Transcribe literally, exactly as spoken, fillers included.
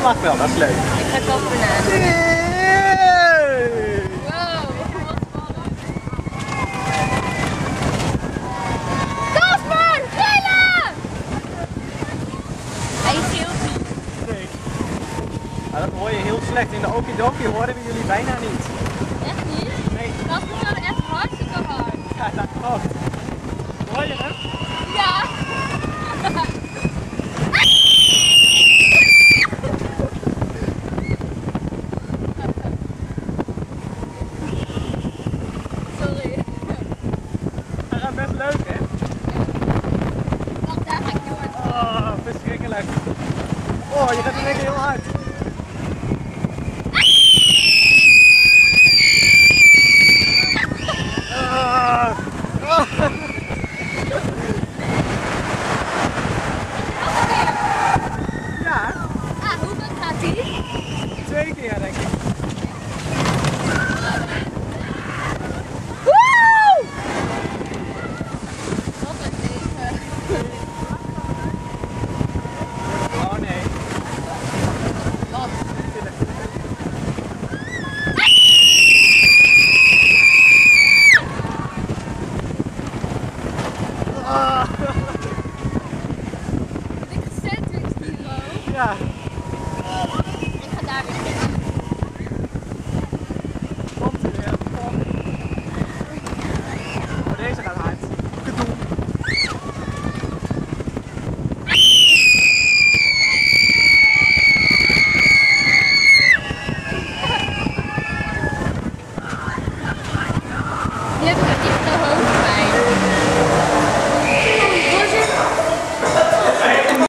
mag wel, dat is leuk. Ik ga Casper na. Hey! Wow, wat spannend. Casper, trillen! Hij is heel ziek. Nee. Nou, dat hoor je heel slecht. In de okidoki hoorden we jullie bijna niet. Echt niet? Nee. Casper gaat echt hartstikke hard. Ja, dat klopt. Hoor je hem? Ja. Sorry. Hij gaat best leuk, hè? Wacht, daar ga ik heel hard. Oh, verschrikkelijk. Oh, je gaat in één keer heel hard. Ah. Ah. Ja, Ah, hoe vaak gaat hij? twee keer denk ik. Woe! Wat een tegen. Oh nee. Wat? Ah. Dikke sandwich, Timo. Ja. Ik ga daar weer zitten. Komt er weer. Kom. Oh, deze gaat hard. Gedoe. Die heb ik echt te hoog.